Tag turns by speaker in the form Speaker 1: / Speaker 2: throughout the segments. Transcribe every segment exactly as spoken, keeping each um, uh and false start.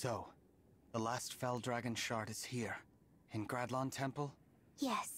Speaker 1: So, the last Fell Dragon shard is here, in Gradlon Temple?
Speaker 2: Yes.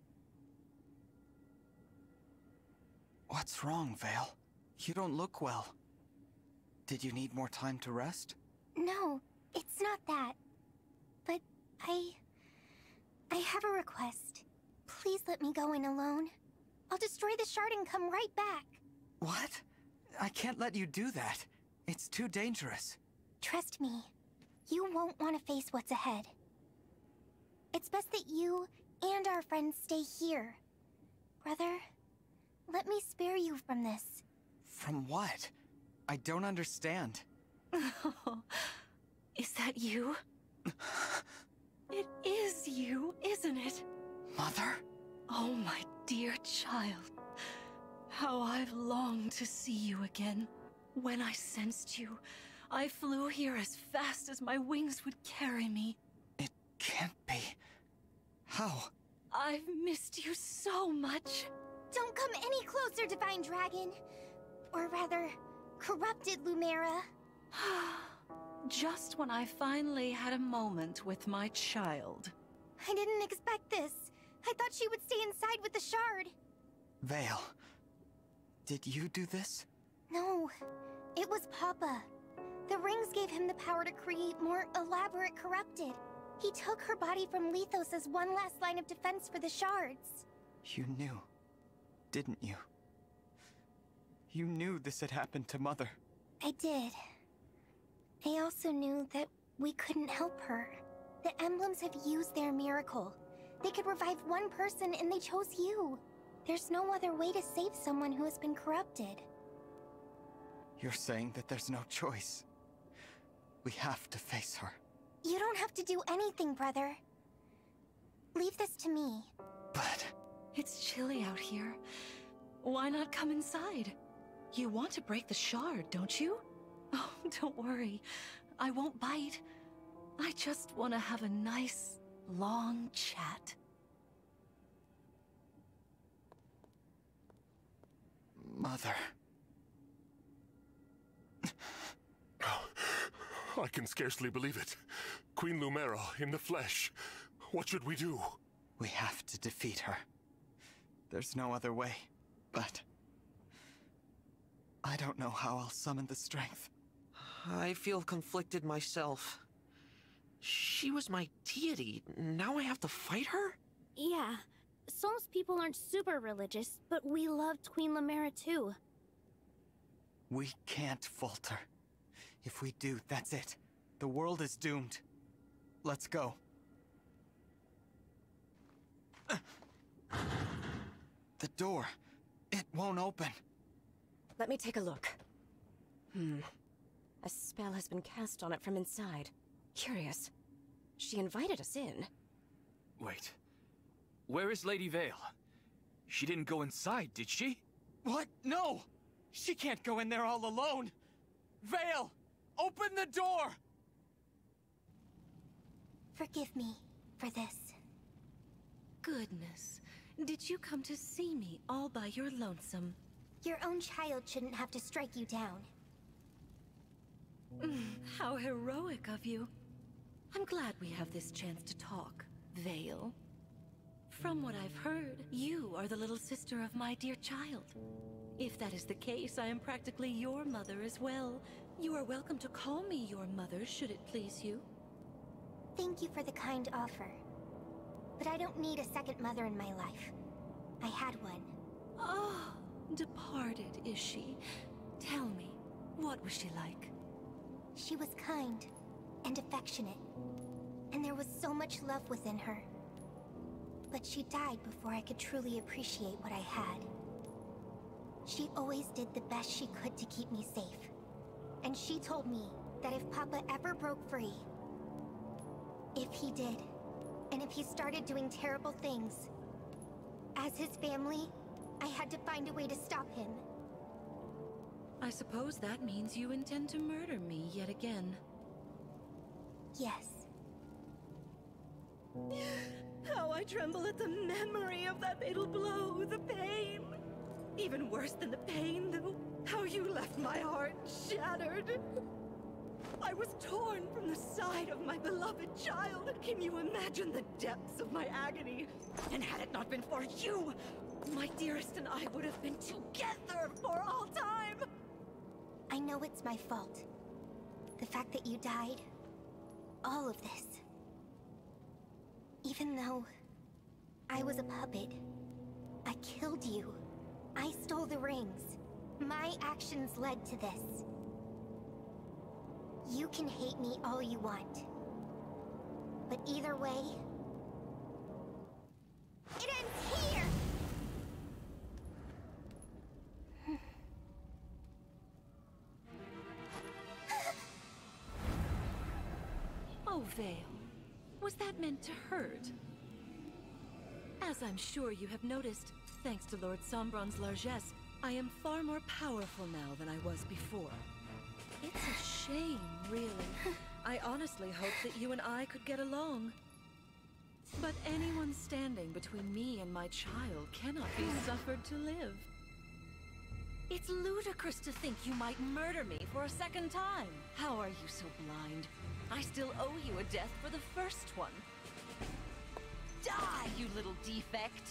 Speaker 1: What's wrong, Vale? You don't look well. Did you need more time to rest?
Speaker 2: No, it's not that. But I... I have a request. Please let me go in alone. I'll destroy the shard and come right back.
Speaker 1: What? I can't let you do that. It's too dangerous.
Speaker 2: Trust me. You won't want to face what's ahead. It's best that you and our friends stay here. Brother, let me spare you from this.
Speaker 1: From what? I don't understand.
Speaker 3: Oh, is that you? It is you, isn't it?
Speaker 1: Mother?
Speaker 3: Oh, my dear child. How I've longed to see you again. When I sensed you, I flew here as fast as my wings would carry me.
Speaker 1: It can't be. How?
Speaker 3: I've missed you so much.
Speaker 2: Don't come any closer, Divine Dragon. Or rather, corrupted Lumera.
Speaker 3: Just when I finally had a moment with my child.
Speaker 2: I didn't expect this. I thought she would stay inside with the shard.
Speaker 1: Vale, did you do this?
Speaker 2: No, it was Papa. The rings gave him the power to create more elaborate corrupted. He took her body from Lethos as one last line of defense for the shards.
Speaker 1: You knew, didn't you? You knew this had happened to Mother.
Speaker 2: I did. I also knew that we couldn't help her. The emblems have used their miracle. They could revive one person and they chose you. There's no other way to save someone who has been corrupted.
Speaker 1: You're saying that there's no choice. We have to face her.
Speaker 2: You don't have to do anything, brother. Leave this to me.
Speaker 1: But...
Speaker 3: It's chilly out here. Why not come inside? You want to break the shard, don't you? Oh, don't worry. I won't bite. I just want to have a nice, long chat.
Speaker 1: Mother...
Speaker 4: I can scarcely believe it. Queen Lumera in the flesh. What should we do?
Speaker 1: We have to defeat her. There's no other way, but... I don't know how I'll summon the strength.
Speaker 5: I feel conflicted myself. She was my deity. Now I have to fight her?
Speaker 6: Yeah. Sol's people aren't super religious, but we loved Queen Lumera too.
Speaker 1: We can't falter. If we do, that's it. The world is doomed. Let's go. The door. It won't open.
Speaker 7: Let me take a look. Hmm. A spell has been cast on it from inside. Curious. She invited us in.
Speaker 8: Wait. Where is Lady Vale? She didn't go inside, did she?
Speaker 1: What? No! She can't go in there all alone! Vale! Open the door!
Speaker 2: Forgive me for this.
Speaker 3: Goodness. Did you come to see me all by your lonesome?
Speaker 2: Your own child shouldn't have to strike you down.
Speaker 3: Mm, how heroic of you. I'm glad we have this chance to talk, Vale. From what I've heard, you are the little sister of my dear child. If that is the case, I am practically your mother as well. You are welcome to call me your mother, should it please you.
Speaker 2: Thank you for the kind offer. But I don't need a second mother in my life. I had one.
Speaker 3: Oh, departed is she? Tell me, what was she like?
Speaker 2: She was kind and affectionate. And there was so much love within her. But she died before I could truly appreciate what I had. She always did the best she could to keep me safe. And she told me that if Papa ever broke free, if he did, and if he started doing terrible things, as his family, I had to find a way to stop him.
Speaker 3: I suppose that means you intend to murder me yet again.
Speaker 2: Yes.
Speaker 3: How I tremble at the memory of that fatal blow, the pain. Even worse than the pain, though, how you left my heart shattered. I was torn from the side of my beloved child. Can you imagine the depths of my agony? And had it not been for you, my dearest and I would have been together for all time.
Speaker 2: I know it's my fault. The fact that you died. All of this. Even though I was a puppet, I killed you. I stole the rings. My actions led to this. You can hate me all you want. But either way, it ends here!
Speaker 3: Oh, Vale. Was that meant to hurt? As I'm sure you have noticed, thanks to Lord Sombron's largesse, I am far more powerful now than I was before. It's a shame, really. I honestly hoped that you and I could get along. But anyone standing between me and my child cannot be suffered to live. It's ludicrous to think you might murder me for a second time. How are you so blind? I still owe you a death for the first one. Die, you little defect!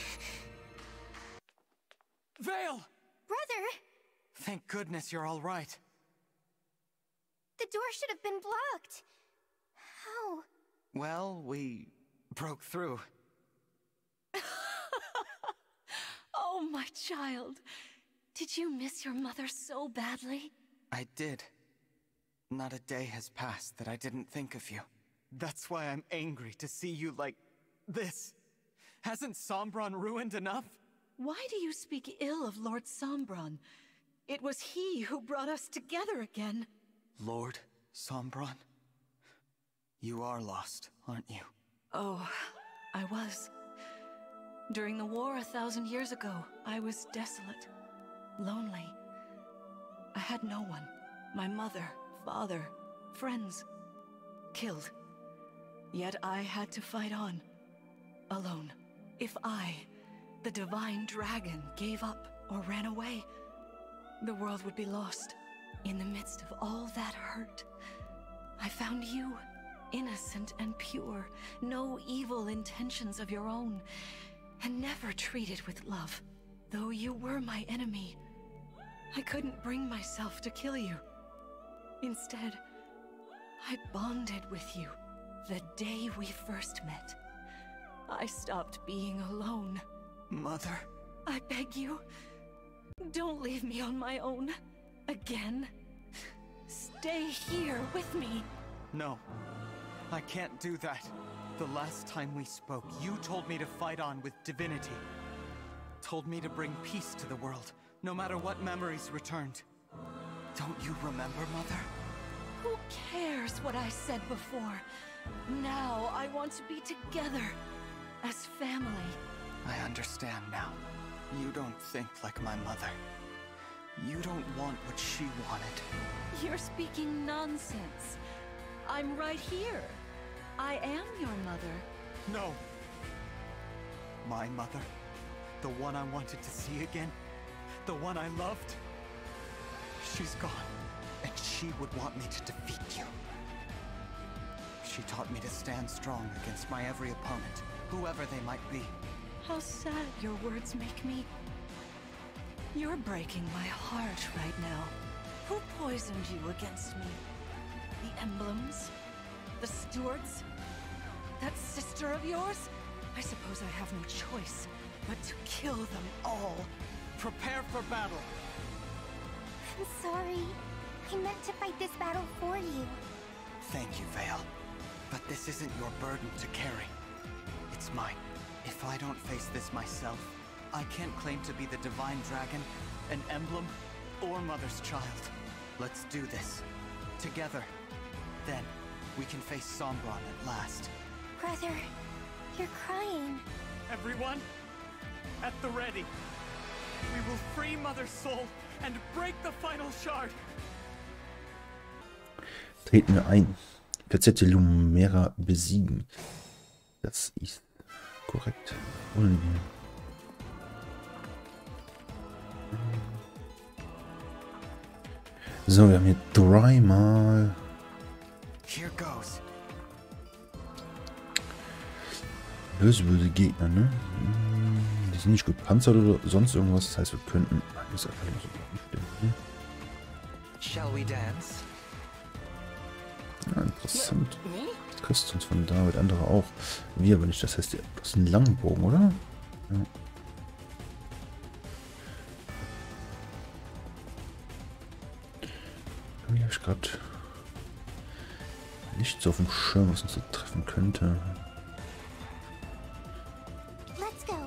Speaker 1: Vale!
Speaker 2: Brother!
Speaker 1: Thank goodness you're all right.
Speaker 2: The door should have been blocked. How?
Speaker 1: Well, we broke through.
Speaker 3: Oh, my child. Did you miss your mother so badly?
Speaker 1: I did. Not a day has passed that I didn't think of you. That's why I'm angry to see you like this. Hasn't Sombron ruined enough?
Speaker 3: Why do you speak ill of Lord Sombron? It was he who brought us together again.
Speaker 1: Lord Sombron? You are lost, aren't you?
Speaker 3: Oh, I was. During the war a thousand years ago, I was desolate, lonely. I had no one. My mother, father, friends, killed. Yet I had to fight on, alone. If I, the divine dragon, gave up or ran away, the world would be lost. In the midst of all that hurt, I found you, innocent and pure, no evil intentions of your own, and never treated with love. Though you were my enemy, I couldn't bring myself to kill you. Instead, I bonded with you the day we first met. I stopped being alone.
Speaker 1: Mother?
Speaker 3: I beg you, don't leave me on my own. Again. Stay here with me.
Speaker 1: No, I can't do that. The last time we spoke, you told me to fight on with divinity. Told me to bring peace to the world, no matter what memories returned. Don't you remember, Mother?
Speaker 3: Who cares what I said before? Now I want to be together, as family.
Speaker 1: I understand now. You don't think like my mother. You don't want what she wanted.
Speaker 3: You're speaking nonsense. I'm right here. I am your mother.
Speaker 1: No. My mother? The one I wanted to see again? The one I loved? She's gone, and she would want me to defeat you. She taught me to stand strong against my every opponent, whoever they might be.
Speaker 3: How sad your words make me. You're breaking my heart right now. Who poisoned you against me? The emblems? The stewards? That sister of yours? I suppose I have no choice but to kill them all.
Speaker 1: Prepare for battle!
Speaker 2: I'm sorry. I meant to fight this battle for you.
Speaker 1: Thank you, Vale. But this isn't your burden to carry. It's mine. If I don't face this myself, I can't claim to be the Divine Dragon, an emblem, or Mother's child. Let's do this. Together. Then, we can face Sombron at last.
Speaker 2: Brother, you're crying.
Speaker 1: Everyone, at the ready. We will free Mother's soul and break the final shard.
Speaker 9: Treten wir ein. Verzette Lumera besiegen. Das ist korrekt. Oder nicht? So, wir haben hier dreimal
Speaker 1: Here goes.
Speaker 9: Böse, böse Gegner, ne? Die sind nicht gepanzert oder sonst irgendwas. Das heißt, wir könnten alles einfach nur so umstellen.
Speaker 5: Shall we dance?
Speaker 9: Ja, interessant. Küsst uns von David, andere auch. Wir aber nicht. Das heißt, das ist ein Langbogen, oder? Ja. Irgendwie habe ich gerade nicht so auf dem Schirm, was uns so treffen könnte.
Speaker 2: Let's go.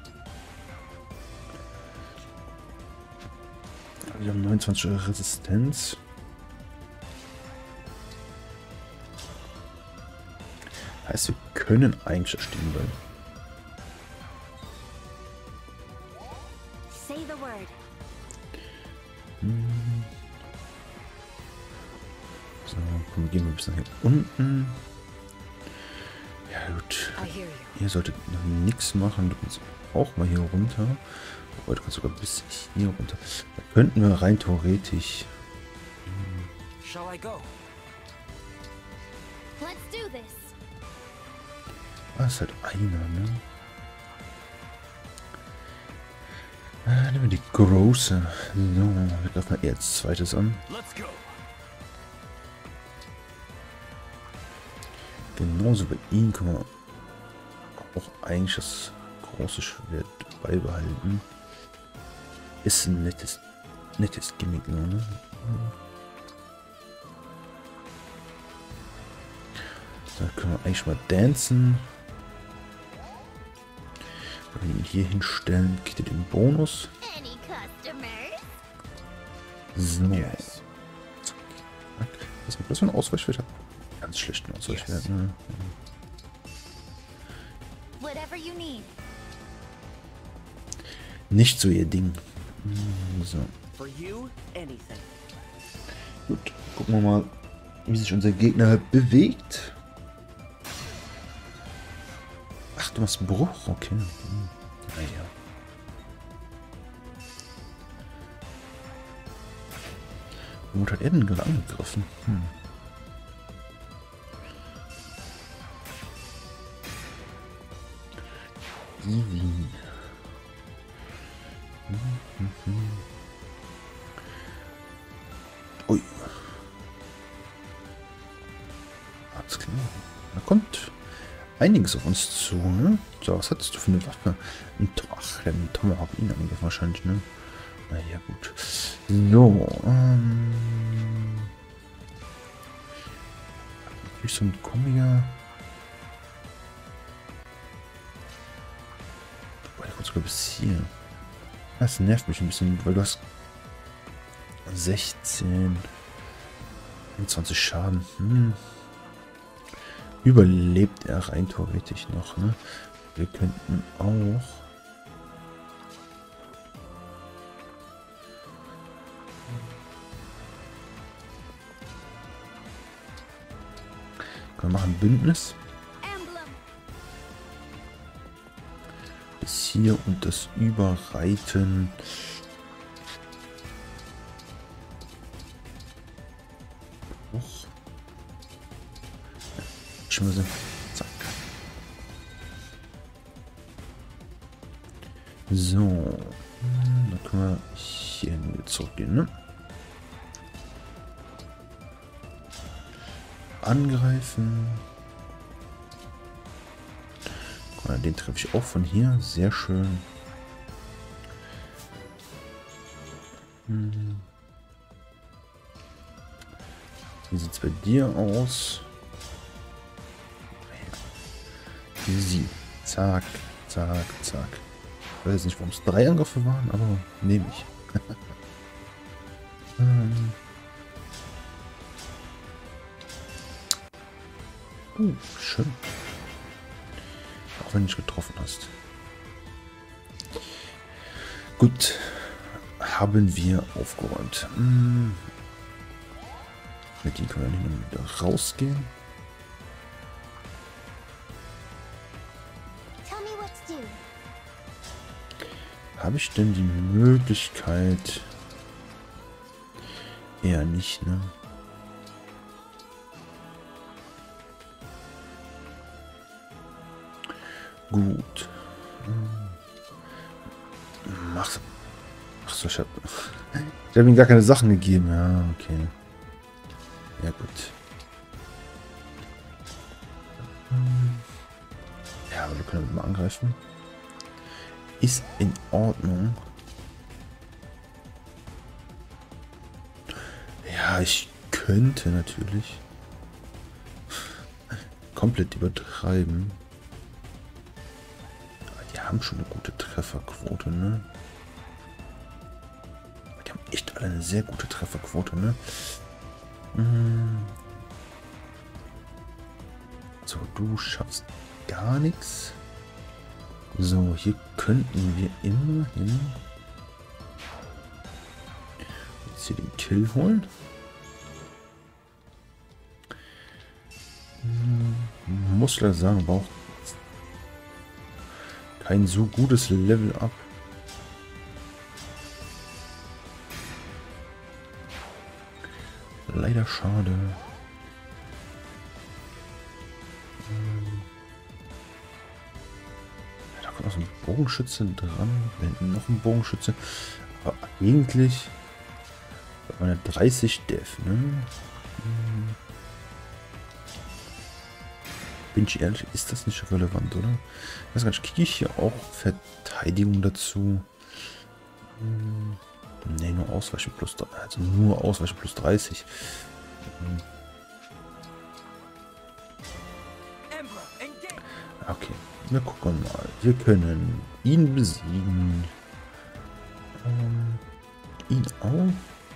Speaker 9: Wir haben neunundzwanzig Resistenz. Heißt, wir können eigentlich da stehen bleiben.
Speaker 2: Say the word.
Speaker 9: Hm. So, komm, wir gehen mal ein bisschen nach hier unten. Ja gut. Ihr solltet noch nichts machen. Du kannst auch mal hier runter. Oh, du kannst sogar bis hier runter. Da könnten wir rein theoretisch.
Speaker 5: Shall I go?
Speaker 6: Let's do this.
Speaker 9: Ah, ist halt einer, ne? Ah, nehmen wir die große. So, wir greifen mal eher als zweites an.
Speaker 8: Let's go.
Speaker 9: Genauso bei ihm können wir auch eigentlich das große Schwert beibehalten. Ist ein nettes, nettes Gimmick, ne? Da können wir eigentlich mal dancen. Wenn wir ihn hier hinstellen, kriegt er den Bonus.
Speaker 2: Any customers?
Speaker 9: So. Yes. Was ist das für ein Ausweichwert? Ganz schlechten Ausweichwert, yes. Ne?
Speaker 2: Whatever you need.
Speaker 9: Nicht so ihr Ding. So.
Speaker 5: For you, anything.
Speaker 9: Gut, gucken wir mal, wie sich unser Gegner bewegt. Ach, du machst Bruch, okay. Hm. Naja. Womit hat er denn gerade angegriffen? Hm. Easy. Hm, hm, hm. Ui. Alles klar. Da kommt einiges auf uns zu, ne? So, was hattest du für eine Waffe? Ein Ach, der Tomahawk ihn angegriffen wahrscheinlich, ne? Naja, gut. So, ähm... Natürlich so ein Kombiger. Boah, der kommt sogar bis hier. Das nervt mich ein bisschen, weil du hast sechzehn, einundzwanzig Schaden. Hm. Überlebt er rein theoretisch noch, ne? Wir könnten auch... Wir machen Bündnis. Bis hier und das Überreiten. Hoch. Schmüsse. Zack. So. Dann können wir hier wieder zurückgehen, ne? Angreifen. Den treffe ich auch von hier. Sehr schön. Hm. Wie sieht es bei dir aus? Easy. Zack, zack, zack. Ich weiß jetzt nicht, warum es drei Angriffe waren, aber nehme ich. hm. uh, schön. Auch wenn du nicht getroffen hast. Gut. Haben wir aufgeräumt. Hm. Mit denen können wir nicht wieder rausgehen. Habe ich denn die Möglichkeit? Eher nicht, ne? Gut. Mach's. Ach so, ich hab... Ich hab ihm gar keine Sachen gegeben. Ja, okay. Ja, gut. Ja, aber wir können mal angreifen. Ist in Ordnung. Ja, ich könnte natürlich komplett übertreiben. Aber die haben schon eine gute Trefferquote, ne? Die haben echt alle eine sehr gute Trefferquote, ne? Hm. So, du schaffst gar nichts. So, hier könnten wir immerhin jetzt hier den Kill holen. Hm, muss leider sagen, aber auch kein so gutes Level up. Leider schade. Da kommt noch so ein Bogenschütze dran. Da hinten noch ein Bogenschütze. Aber eigentlich meine dreißig Def, ne? Bin ich ehrlich, ist das nicht relevant, oder? Ich weiß gar nicht, kriege ich hier auch Verteidigung dazu? Ne, nur Ausweichen plus, also nur Ausweichen plus dreißig. Okay, wir gucken mal. Wir können ihn besiegen. Ähm, ihn auch.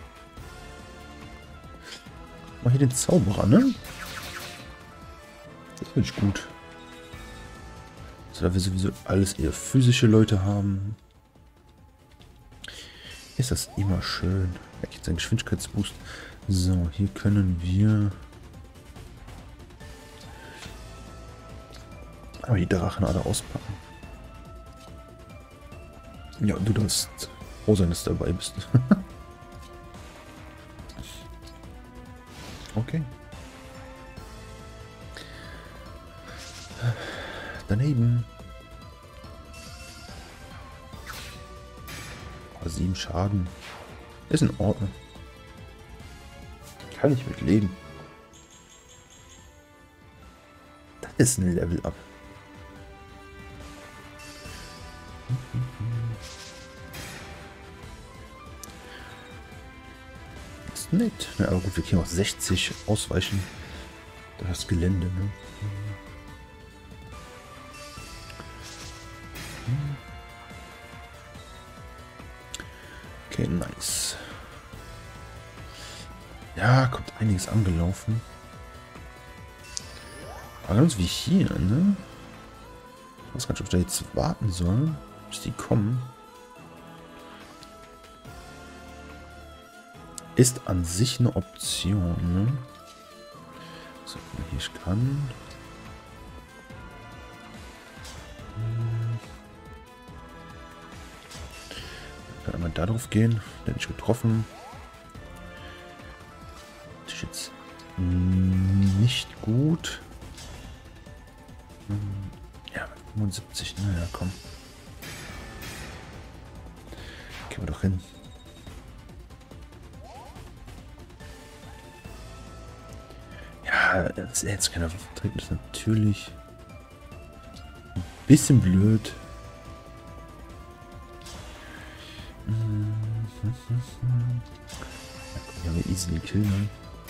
Speaker 9: Mal hier den Zauberer, ne? Das finde ich gut. So, da wir sowieso alles eher physische Leute haben, ist das immer schön. Er kriegt seinen Geschwindigkeitsboost. So, hier können wir aber die Drachen alle auspacken. Ja, du darfst froh sein, dass du dabei bist. Okay. Daneben. Oh, sieben Schaden. Ist in Ordnung. Kann ich mit leben. Das ist ein Level Up. Ist nett. Ja, aber gut, wir können auch sechzig ausweichen. Das Gelände, ne? Okay, nice. Ja, kommt einiges angelaufen. Aber ganz wie hier, ne? Ich weiß gar nicht, ob ich da jetzt warten soll, bis die kommen. Ist an sich eine Option, ne? So, hier ich kann. Ich kann einmal da drauf gehen, den ich getroffen. Das ist jetzt nicht gut. Ja, fünfundsiebzig, naja, komm. Gehen wir doch hin. Ja, dass er jetzt keiner vertreten ist natürlich ein bisschen blöd. Ja, wir easy den Kill, ne?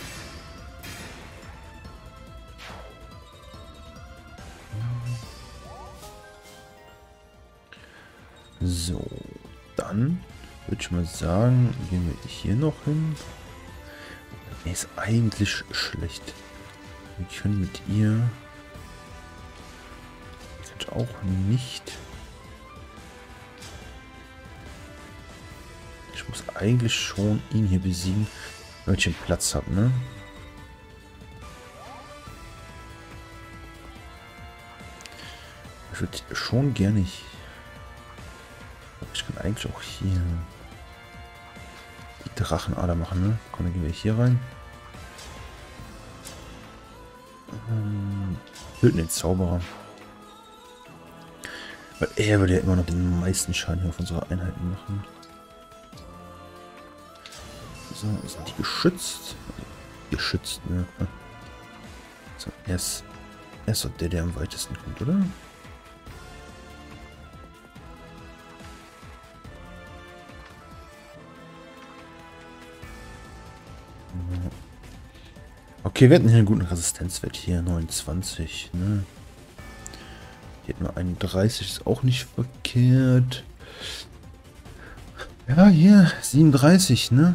Speaker 9: So, dann würde ich mal sagen, gehen wir hier noch hin. Er ist eigentlich schlecht. Wir können mit ihr jetzt auch nicht. Ich muss eigentlich schon ihn hier besiegen, weil ich den Platz habe, ne? Ich würde schon gerne. Ich kann eigentlich auch hier die Drachenader machen, ne? Komm, dann gehen wir hier rein. Ähm, töten den Zauberer. Weil er würde ja immer noch den meisten Schaden hier auf unsere Einheiten machen. So, sind die geschützt? Geschützt, ne? So, er ist, er ist doch der, der am weitesten kommt, oder? Okay, wir hatten hier einen guten Resistenzwert hier, neunundzwanzig, ne? Hier hätten wir einunddreißig, ist auch nicht verkehrt. Ja, hier, siebenunddreißig, ne?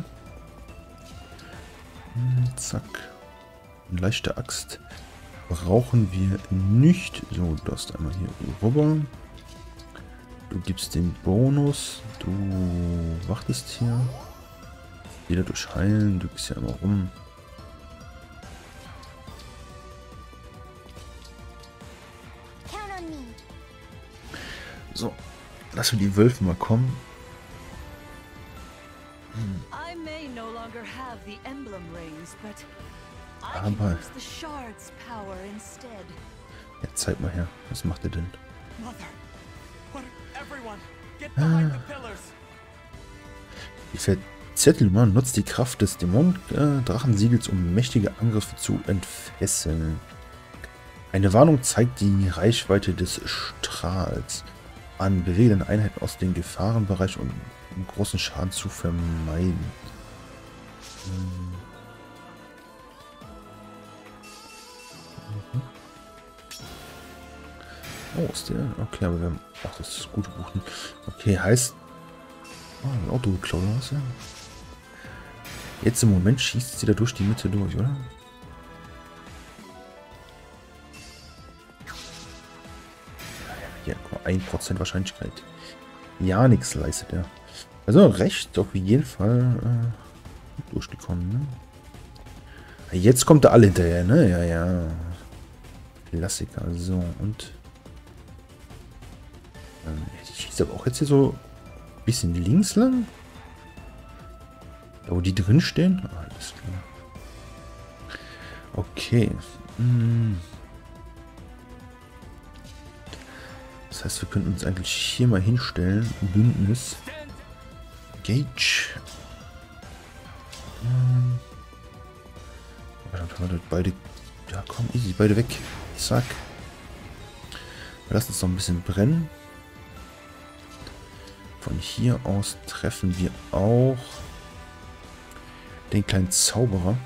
Speaker 9: Hm, zack. Eine leichte Axt brauchen wir nicht. So, du hast einmal hier rüber. Du gibst den Bonus. Du wartest hier. Wieder durch Heilen. Du gehst ja immer rum. So, lassen wir die Wölfe mal kommen. Hm. Aber... Ja, zeig mal her. Was macht er denn? Ah. Die Verzettelung nutzt die Kraft des Dämon-Drachensiegels, um mächtige Angriffe zu entfesseln. Eine Warnung zeigt die Reichweite des Strahls an. Bewege deine Einheiten aus dem Gefahrenbereich, um, um großen Schaden zu vermeiden. Hm. Oh, ist der? Okay, aber wir haben... Ach, das ist gute Buchen. Okay, heißt... Oh, ein Auto geklaut, was ja? Jetzt im Moment schießt sie da durch die Mitte durch, oder? Ja, ein Prozent Wahrscheinlichkeit. Ja, nichts leistet er. Also recht, auf jeden Fall äh, durchgekommen, ne? Jetzt kommt er alle hinterher, ne? Ja, ja. Klassiker. So, und... Ich schieße aber auch jetzt hier so ein bisschen links lang. Da wo die drin stehen. Ah, alles klar. Okay. Hm. Das heißt, wir könnten uns eigentlich hier mal hinstellen. Bündnis. Gage. Hm. Beide. Ja, komm, easy. Beide weg. Zack. Wir lassen es noch ein bisschen brennen. Von hier aus treffen wir auch den kleinen Zauberer.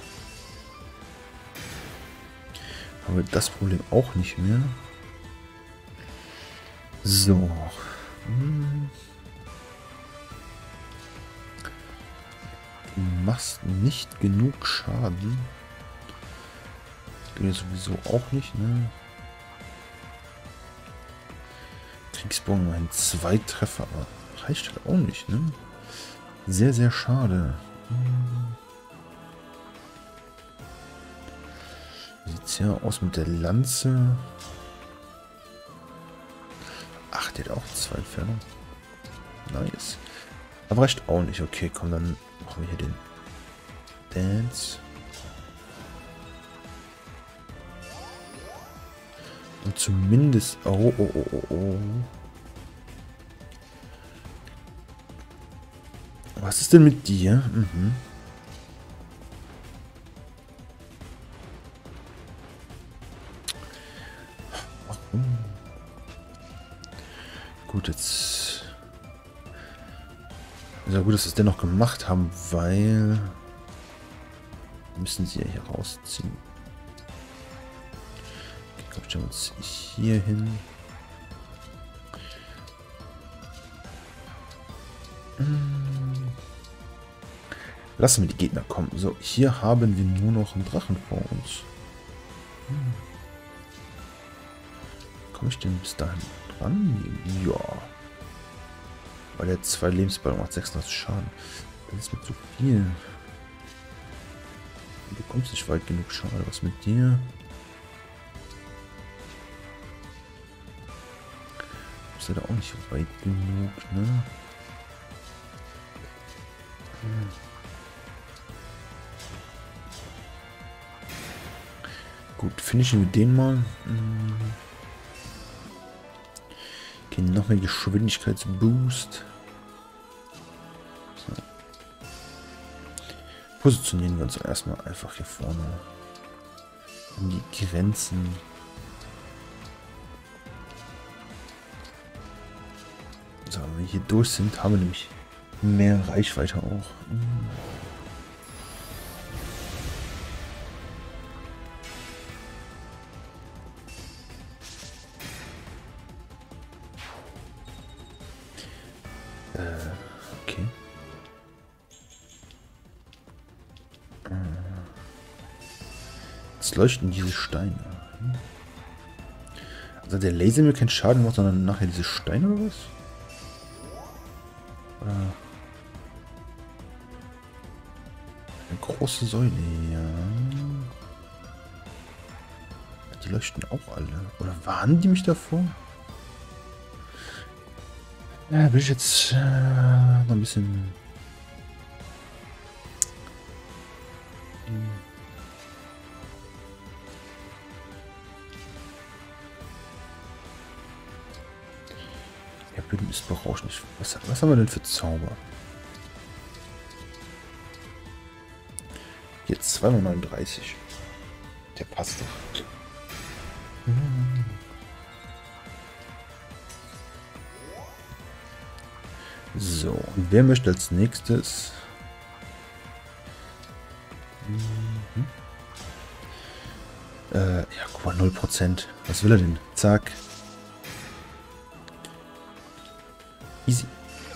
Speaker 9: Haben wir das Problem auch nicht mehr. So. Hm. Du machst nicht genug Schaden. Geht sowieso auch nicht, ne? Kriegsbogen, ein Zweitreffer, aber reicht halt auch nicht, ne? Sehr, sehr schade. Wie sieht es hier aus mit der Lanze? Ach, der hat auch zwei Entfernung. Nice. Aber reicht auch nicht. Okay, komm, dann machen wir hier den Dance. Und zumindest... Oh, oh, oh, oh, oh. Was ist denn mit dir? Mhm. Warum? Gut, jetzt... Ist ja gut, dass wir es dennoch gemacht haben, weil... Müssen sie ja hier rausziehen. Stellen wir uns hier hin. Lassen wir die Gegner kommen. So, hier haben wir nur noch einen Drachen vor uns. Hm. Komme ich denn bis dahin dran? Ja. Weil der zwei Lebensballen macht sechsunddreißig Schaden. Das ist mir zu viel. Du bekommst nicht weit genug Schaden. Was mit dir? Ist ja auch nicht weit genug, ne? Hm. Gut, finishen wir den mal. Hm. Okay, noch mehr Geschwindigkeitsboost. So. Positionieren wir uns erstmal einfach hier vorne an die Grenzen. So, wenn wir hier durch sind, haben wir nämlich mehr Reichweite auch. Okay. Jetzt leuchten diese Steine. Also der Laser mir keinen Schaden macht, sondern nachher diese Steine oder was? Oder eine große Säule, ja. Die leuchten auch alle. Oder warnen die mich davor? Ja, will ich jetzt äh, noch ein bisschen... Hm. Ja, Böden ist berauschend. Was, was haben wir denn für Zauber? Jetzt zwei mal neununddreißig. Der passt doch. Hm. So, und wer möchte als nächstes? Mhm. Äh, ja, guck mal, null Prozent. Was will er denn? Zack. Easy.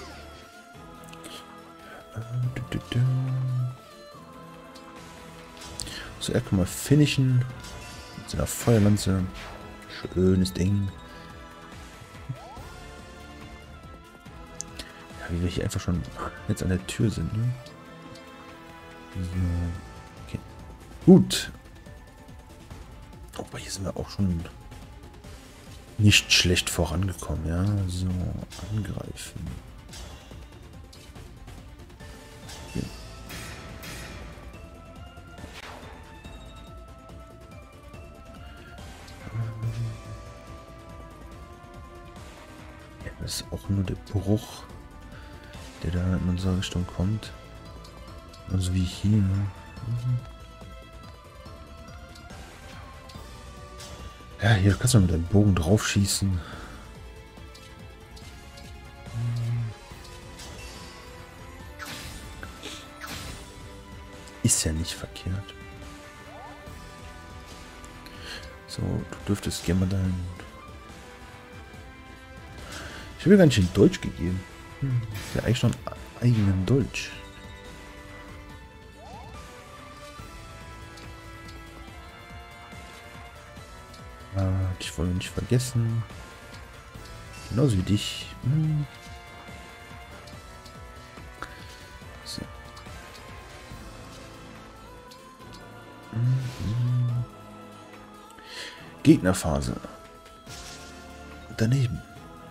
Speaker 9: So, er kann mal finishen. Mit seiner Feuerlanze. Schönes Ding. Wie wir hier einfach schon jetzt an der Tür sind, ne? So. Okay. Gut. Aber hier sind wir auch schon nicht schlecht vorangekommen, ja? So, angreifen. Hier. Ja, das ist auch nur der Bruch, der da in unsere Richtung kommt. Also wie hier. Mhm. Ja, hier kannst du mit deinem Bogen drauf schießen. Ist ja nicht verkehrt. So, du dürftest gerne mal dein... Ich habe mir gar nicht in Deutsch gegeben. Hm, ist ja eigentlich schon eigenen Deutsch. Ah, ich wollte nicht vergessen. Genauso wie dich. Hm. So. Mhm. Gegnerphase. Daneben.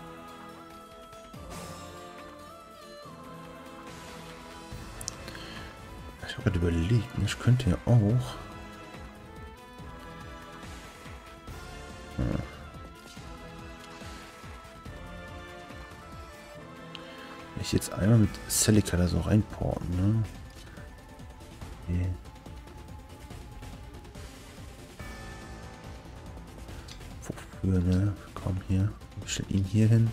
Speaker 9: Ich habe gerade überlegt, ich könnte ja auch... Hm. Ich jetzt einmal mit Celica da so reinporten, ne? Okay. Wofür, ne? Komm hier. Ich stelle ihn hier hin.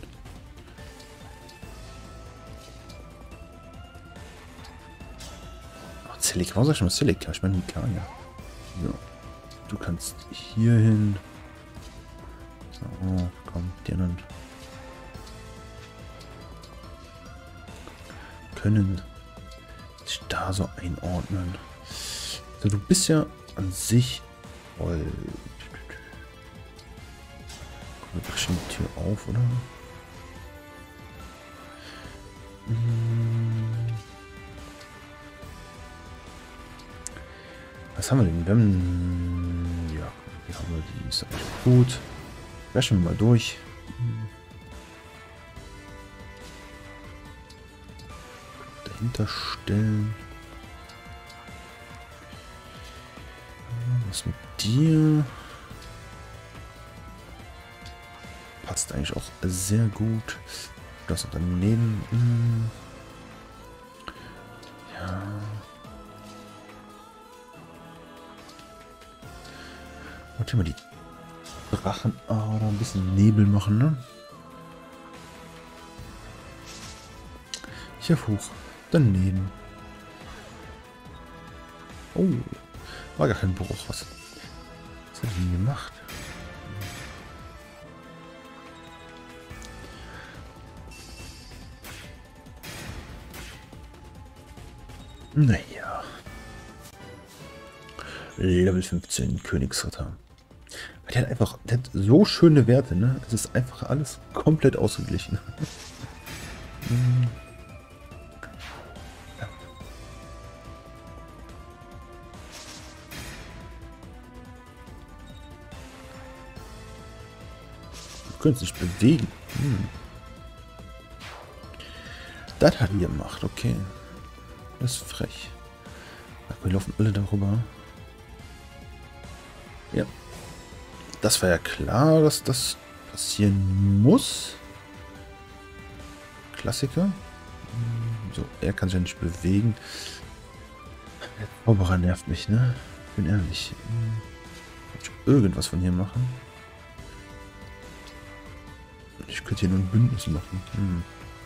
Speaker 9: Ach, Celica, warum sag ich schon mal Celica? Ich meine Mikaya. So. Du kannst hier hin. So, komm, die anderen können sich da so einordnen. Also du bist ja an sich voll. Wir brechen die Tür auf, oder? Was haben wir denn? Wir haben, ja, hier haben wir die, ist eigentlich gut. Brechen wir mal durch. Dahinter stellen. Was mit dir? passt eigentlich auch sehr gut. Das und daneben. Hm. Ja. Und hier mal die Drachenader ein bisschen Nebel machen, ne? Hier hoch. Daneben. Oh. War gar kein Bruch. Was, was hat die gemacht? Naja. Level fünfzehn Königsritter. Der hat einfach, der hat so schöne Werte, ne? Es ist einfach alles komplett ausgeglichen. hm. ja. Du könntest dich bewegen. Hm. Das hat die gemacht, okay. Das ist frech. Wir laufen alle darüber. Ja. Das war ja klar, dass das passieren muss. Klassiker. So, er kann sich ja nicht bewegen. Der Zauberer nervt mich, ne? Bin ehrlich. Kann ich irgendwas von hier machen? Ich könnte hier nur ein Bündnis machen. Hm.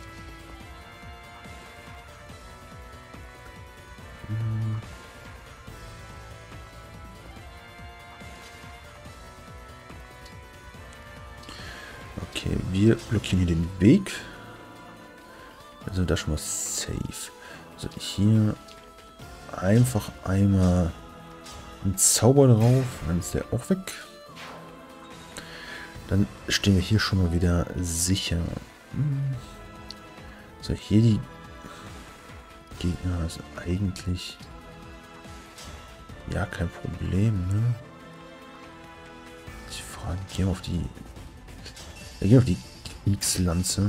Speaker 9: Okay, wir blockieren hier den Weg. Also da schon mal safe. Also hier einfach einmal einen Zauber drauf, dann ist der auch weg. Dann stehen wir hier schon mal wieder sicher. So, hier die Gegner, also eigentlich ja kein Problem, ne? Die Frage, gehen wir auf die wir gehen auf die Kriegslanze.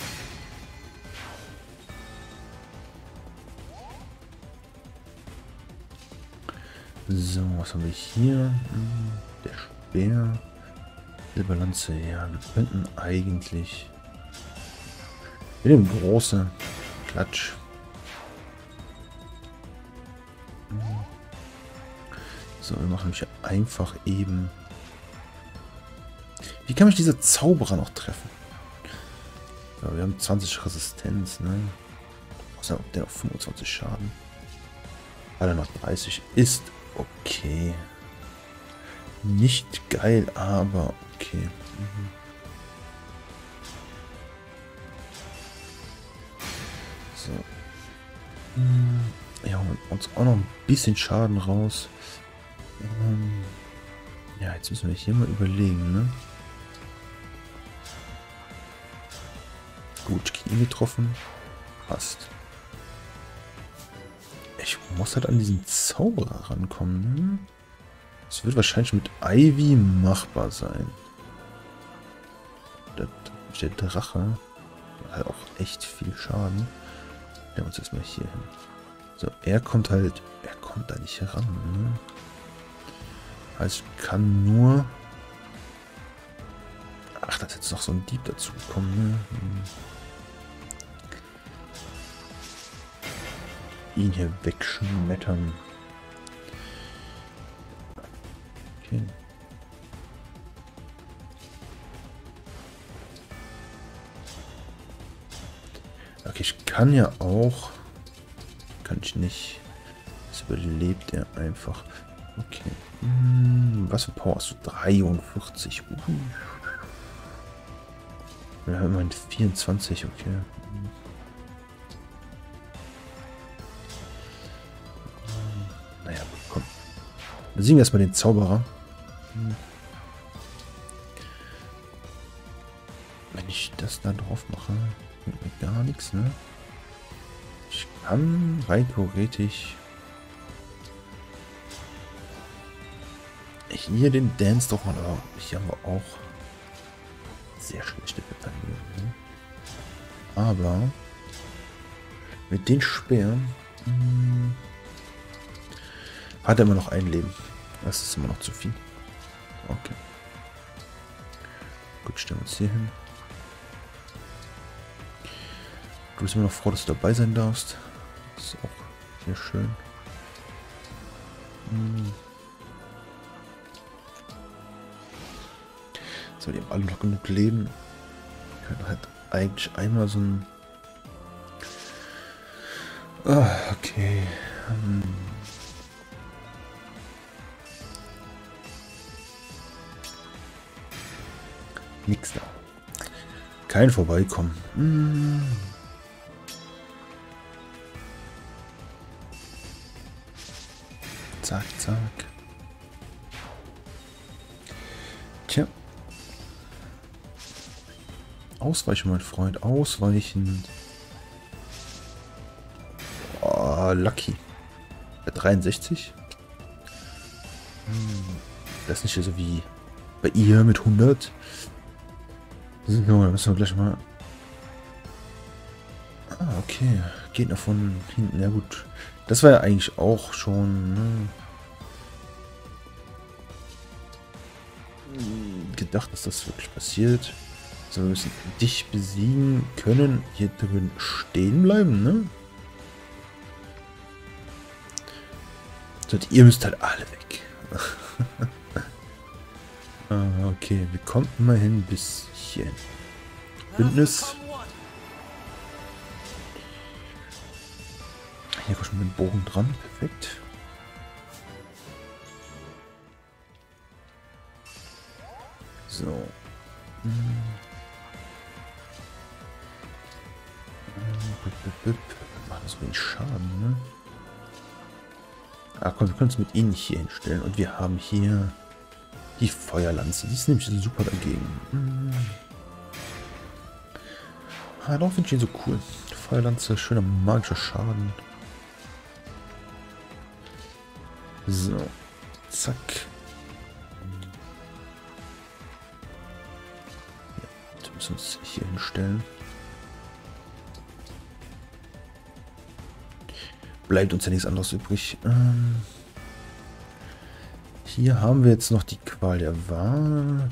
Speaker 9: So, was haben wir hier? Der Speer. Silberlanze, ja, wir könnten eigentlich mit dem großen Klatsch. So, wir machen mich einfach eben. Wie kann mich dieser Zauberer noch treffen? Ja, wir haben zwanzig Resistenz, ne? Also der auf fünfundzwanzig Schaden. Alle noch dreißig ist okay. Nicht geil, aber okay. Mhm. So. Ja, holen uns auch noch ein bisschen Schaden raus. Ähm ja, jetzt müssen wir hier mal überlegen, ne? Gut, Knie getroffen. Passt. Ich muss halt an diesen Zauberer rankommen, ne? Es wird wahrscheinlich mit Ivy machbar sein. Der, der Drache hat auch echt viel Schaden. Der uns jetzt mal hier hin. So, er kommt halt, er kommt da nicht heran, ne? Also ich kann nur. Ach, da ist jetzt noch so ein Dieb dazu gekommen, ne? Hm. Ihn hier wegschmettern. Okay. Okay, ich kann ja auch. Kann ich nicht. Das überlebt er einfach. Okay. Hm, was für Power hast du? dreiundvierzig. Uh. Wir haben immerhin vierundzwanzig, okay. Naja, komm. Besiegen wir erstmal den Zauberer. Hm. Wenn ich das da drauf mache, bringt mir gar nichts, ne? Ich kann rein theoretisch hier den Dance doch mal, aber hier haben wir auch sehr schlechte Verteidigung. Ne? Aber mit den Speeren hm, hat er immer noch ein Leben. Das ist immer noch zu viel. Okay. Gut, stellen wir uns hier hin. Du bist immer noch froh, dass du dabei sein darfst. Das ist auch sehr schön. Hm. So, die haben alle noch genug Leben. Wir können halt eigentlich einmal so ein... Ah, okay. Hm. Nix da. Kein Vorbeikommen. Hm. Zack, zack. Tja. Ausweichen, mein Freund. Ausweichen. Oh, lucky. Der dreiundsechzig. Hm. Das ist nicht so wie bei ihr mit hundert. So, da müssen wir gleich mal... Ah, okay. Geht nach von hinten. Ja gut. Das war ja eigentlich auch schon... Ne, gedacht, dass das wirklich passiert. So, wir müssen dich besiegen können. Hier drin stehen bleiben, ne? So, ihr müsst halt alle weg. Ah, okay, wir kommen immerhin bis hierhin. Bündnis. Hier kommt schon mit dem Bogen dran. Perfekt. So. Hm. Macht das wenig Schaden, ne? Ah komm, wir können es mit ihnen hier hinstellen. Und wir haben hier die Feuerlanze. Die ist nämlich super dagegen. Hm. Ah, doch finde ich ihn so cool. Die Feuerlanze, schöner magischer Schaden. So. Zack. Ja, müssen wir uns hier hinstellen. Bleibt uns ja nichts anderes übrig. Ähm, hier haben wir jetzt noch die Qual der Wahl.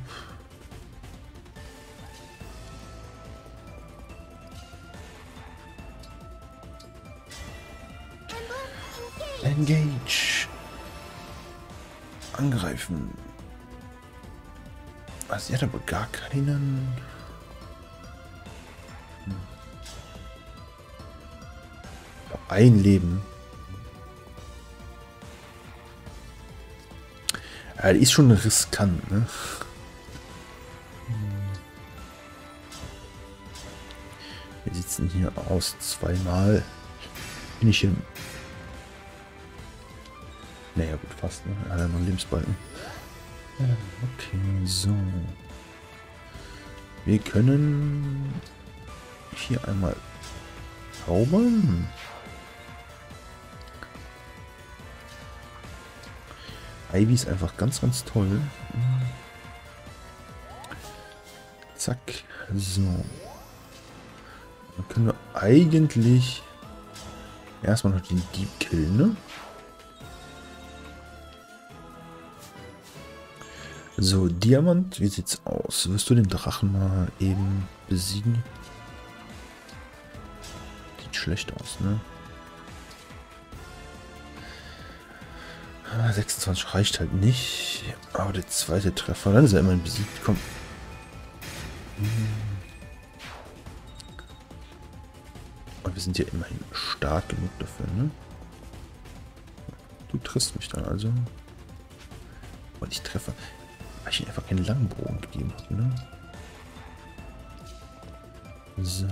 Speaker 9: Engage. Angreifen. Also sie hat aber gar keinen... Hm. Ein Leben. Ja, die ist schon riskant, ne? Wir sitzen hier aus zweimal. Bin ich hin. Naja, gut, fast, ne? Alle noch Lebensbalken. Ja, okay, so. Wir können hier einmal zaubern. Ivy ist einfach ganz, ganz toll. Zack. So. Dann können wir eigentlich erstmal noch den Dieb killen, ne? So, Diamant, wie sieht's aus? Wirst du den Drachen mal eben besiegen? Sieht schlecht aus, ne? sechsundzwanzig reicht halt nicht. Aber der zweite Treffer, dann ist er immerhin besiegt. Komm. Und wir sind ja immerhin stark genug dafür, ne? Du triffst mich dann also. Und ich treffe. Weil ich ihm einfach keinen Langbogen gegeben habe, ne? So.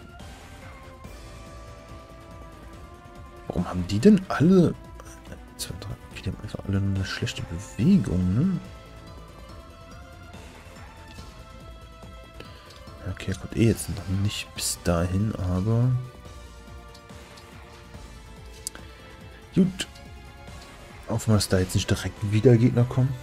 Speaker 9: Warum haben die denn alle... zwei, drei, die haben einfach alle eine schlechte Bewegung, ne? Okay, er kommt eh jetzt noch nicht bis dahin, aber... Gut. Hoffen wir, dass da jetzt nicht direkt wieder Gegner kommen.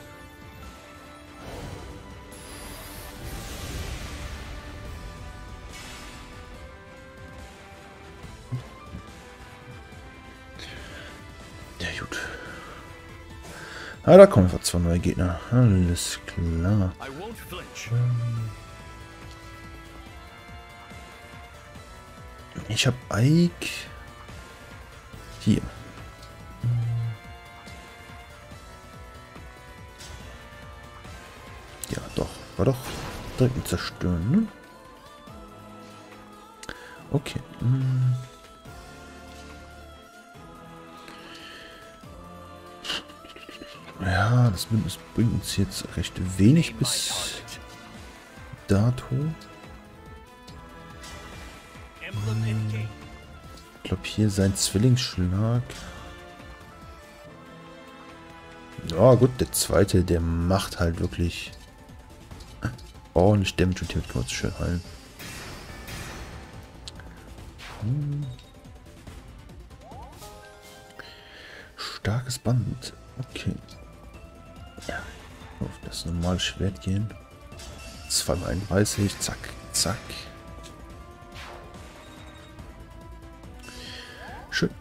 Speaker 9: Ah, da kommen einfach zwei neue Gegner. Alles klar. Ähm, Ich habe Ike hier. Ja, doch. War doch direkt ein Zerstören, ne? Okay. Hm. Ja, das Bündnis bringt uns jetzt recht wenig bis dato. Ich glaube, hier sein Zwillingsschlag. Ja gut, der zweite, der macht halt wirklich ordentlich Damage und hier wird kurz schön heilen. Hm. Starkes Band. Okay. Ja. Auf das normale Schwert gehen. zwei mal einunddreißig. Zack, zack. Schön.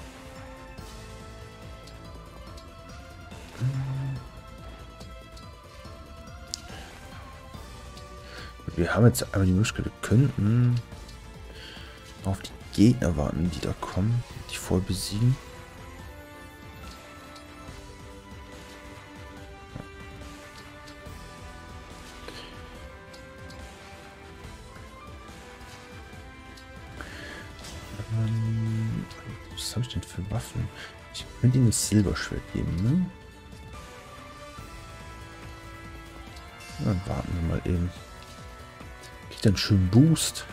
Speaker 9: Wir haben jetzt einmal die Möglichkeit, wir könnten auf die Gegner warten, die da kommen, die voll besiegen. Ähm, was habe ich denn für Waffen? Ich könnte ihm das Silberschwert geben, ne? Dann warten wir mal eben. Kriegt einen schönen Boost.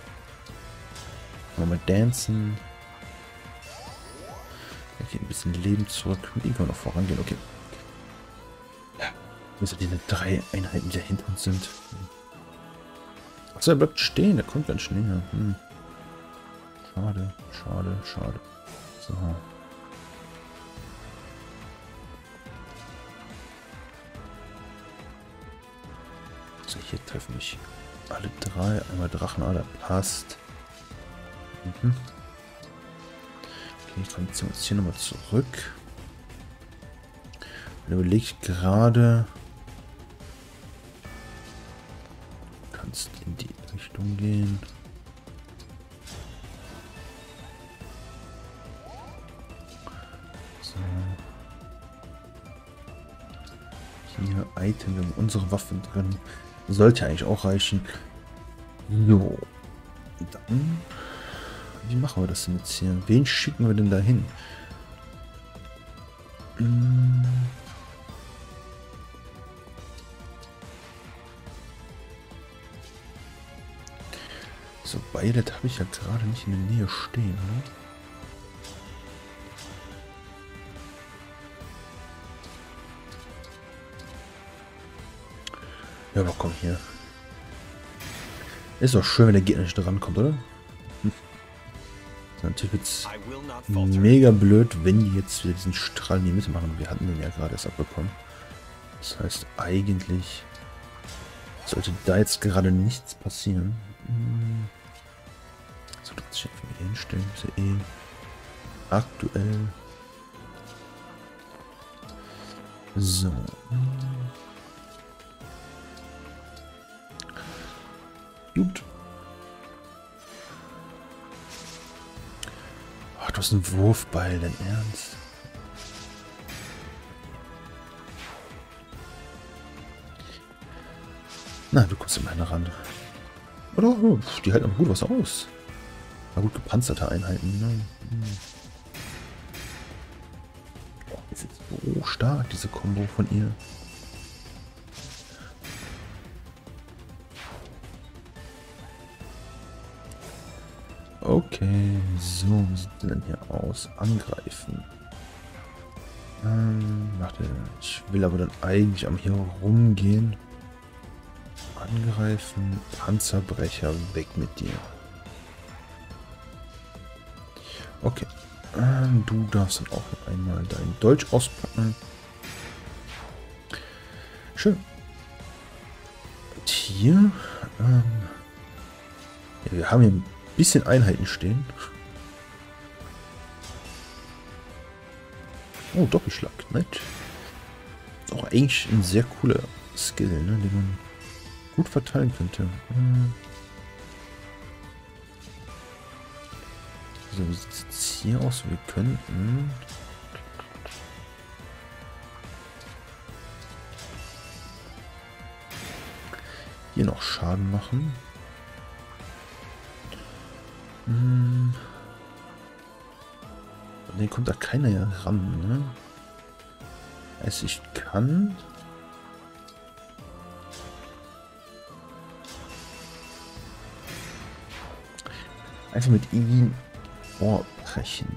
Speaker 9: Mal dancen. Okay, ein bisschen Leben zurück. Mit ihm können wir noch vorangehen. Okay. Ja. Hier sind diese drei Einheiten, die da hinter uns sind. Achso, er bleibt stehen. Er kommt ganz schnell näher. Hm. Schade, schade, schade. So. So, hier treffen mich alle drei. Einmal Drachenader passt. Mhm. Okay, dann ziehen wir uns hier nochmal zurück. Dann überlege ich gerade. Kannst in die Richtung gehen. So. Hier Item, wir haben unsere Waffen drin. Sollte eigentlich auch reichen. Jo. Dann. Wie machen wir das denn jetzt hier? Wen schicken wir denn da hin? Hm. So, Violet habe ich ja gerade nicht in der Nähe stehen, ne? Ja, aber komm hier. Ist doch schön, wenn der Gegner nicht drankommt, oder? Hm. Natürlich wird's mega blöd, wenn die jetzt wieder diesen Strahl in die Mitte machen. Wir hatten den ja gerade erst abbekommen. Das heißt, eigentlich sollte da jetzt gerade nichts passieren. Hm. So, das sich einfach wieder hinstellen. Ist ja eh aktuell. So. Gut. Ach, du hast einen Wurfbeil, dein Ernst? Na, du kommst immer ran. Oder? Oh, die halten aber gut was aus. Na gut, gepanzerte Einheiten, ne? Hm. Oh, ist jetzt so stark, diese Kombo von ihr. Okay, so, wie sieht denn hier aus? Angreifen. Ähm, warte, ich will aber dann eigentlich am hier rumgehen. Angreifen, Panzerbrecher, weg mit dir. Okay, ähm, du darfst dann auch einmal dein Dolch auspacken. Schön. Und hier, ähm, ja, wir haben hier ein bisschen Einheiten stehen. Oh, Doppelschlag, nett. Ist auch eigentlich ein sehr cooler Skill, ne, den man gut verteilen könnte. Hm. So, wie sieht es jetzt hier aus? Wir könnten... hier noch Schaden machen. Hm. An den kommt da keiner ja ran, ne? Also ich kann... einfach mit ihm Ohr brechen.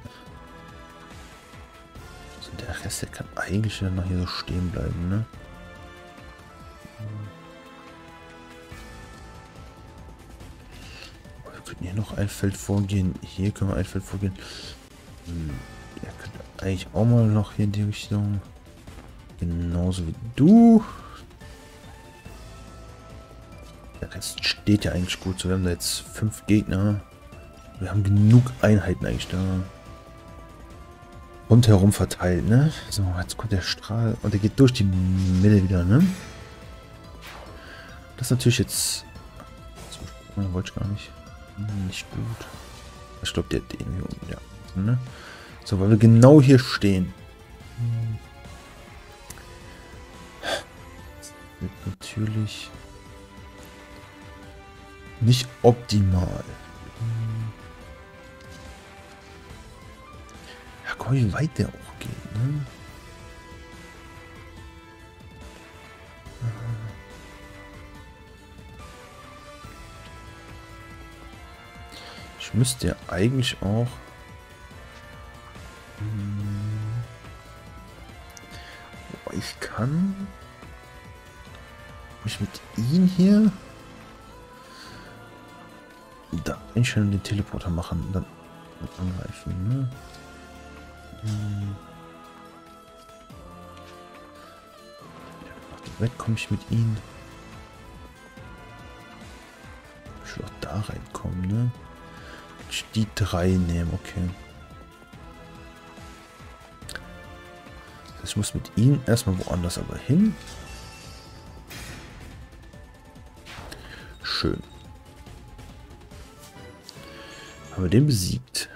Speaker 9: Also der Rest, der kann eigentlich dann noch hier so stehen bleiben, ne? Wir könnten hier noch ein Feld vorgehen. Hier können wir ein Feld vorgehen. Hm, er könnte eigentlich auch mal noch hier in die Richtung. Genauso wie du. Der Rest steht ja eigentlich gut. So, wir haben da jetzt fünf Gegner. Wir haben genug Einheiten eigentlich da rundherum verteilt, ne? So, jetzt kommt der Strahl und der geht durch die Mitte wieder, ne? Das ist natürlich jetzt... So, wollte ich gar nicht. Nicht gut. Ich glaube, der hat den hier unten, ja. Ne? So, weil wir genau hier stehen. Das wird natürlich nicht optimal. Ja, guck mal, wie weit der auch geht, ne? Ich müsste ja eigentlich auch... Hm, ich kann mich mit ihm hier da einstellen, den Teleporter machen und dann angreifen, ne? Hm. Ja, weg komme ich mit ihm. Ich will auch da reinkommen, ne? Ich die drei nehmen, okay. Ich muss mit ihm erstmal woanders aber hin. Schön. Haben wir den besiegt.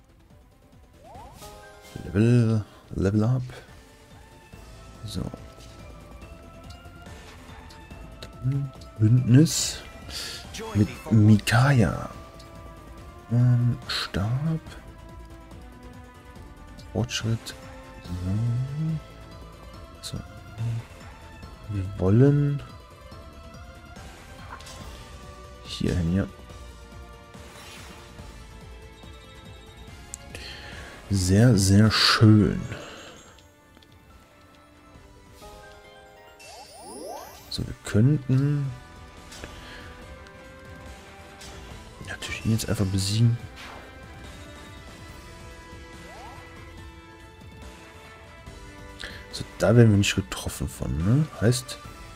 Speaker 9: Level, Level up. So. Dann Bündnis mit Micaiah. Ähm, Stab. Fortschritt. So. So. Wir wollen hier hin, ja. Sehr, sehr schön. So, wir könnten natürlich ihn jetzt einfach besiegen. So, da werden wir nicht getroffen von, ne? Heißt...